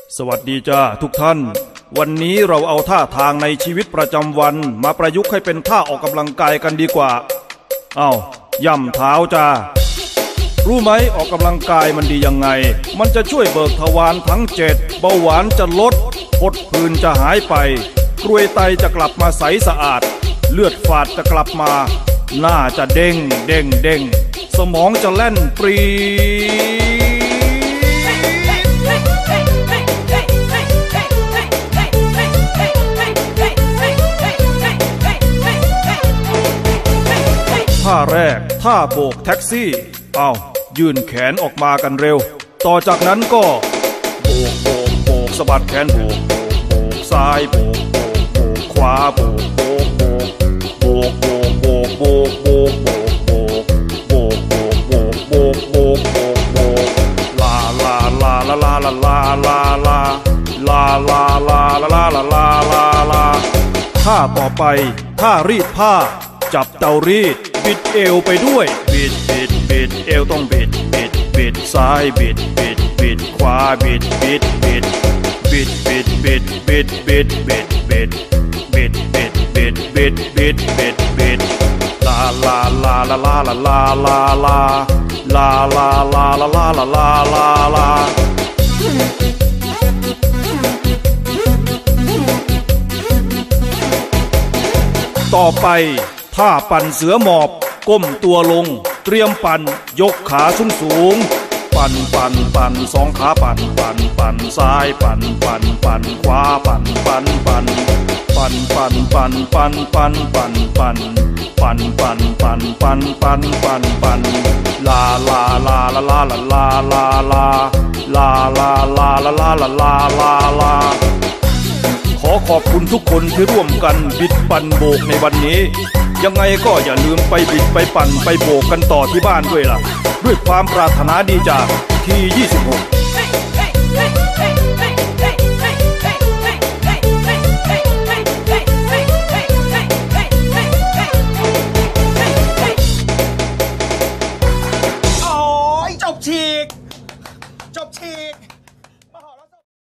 สวัสดีจ้าทุกท่านวันนี้เราเอาท่าทางในชีวิตประจำวันมาประยุกต์ให้เป็นท่าออกกำลังกายกันดีกว่าย่ำเท้าจ้ารู้ไหมออกกำลังกายมันดียังไงมันจะช่วยเบิกทวารทั้ง7เบาหวานจะลดผดผื่นจะหายไปกรวยไตจะกลับมาใสสะอาดเลือดฝาดจะกลับมาหน้าจะเด้งเด้งเด้งสมองจะแล่นปรีท่าแรกท่าโบกแท็กซี่ยื่นแขนออกมากันเร็วต่อจากนั้นก็โบกโบกโบกสะบัดแขนโบกโบกโบกซ้ายโบกโบกโบกขวาโบกโบกโบกโบกโบกโบกโบกโบกโบกโบกโบกโบกโบกโบกโบกโบกโบกลาลาลาลาลาลาลาลาลาลาลาลาลาลาลาลาลาลาท่าต่อไปท่ารีดผ้าจับเตารีดบิดเอวไปด้วยบิดบิดบิดเอวต้องบิดบิดบิดซ้ายบิดบิดบิดขวาบิดบิดบิดบิดบิดบิดบิดบิดบิดบิดบิดบิดบิดบิดบิดบิดบิดลาลาลาลาลาลาลาลาลาลาลาลาลาลาลาลาลาลาต่อไปท่าปั่นเสือหมอบก้มตัวลงเตรียมปั่นยกขาสูงปั่นปั่นปั่นสองขาปั่นปั่นปั่นซ้ายปั่นปั่นปั่นขวาปั่นปั่นปั่นปั่นปั่นปั่นปั่นปั่นปั่นปั่นปั่นปั่นปั่นปั่นปั่นปั่นปั่นลาลาลาลาลาลาลาลาลาลาลาลาลาลาลาลาลาลาขอขอบคุณทุกคนที่ร่วมกันบิดปั่นโบกในวันนี้ยังไงก็อย่าลืมไปบิดไปปั่นไปโบกกันต่อที่บ้านด้วยล่ะด้วยความปรารถนาดีจากที่26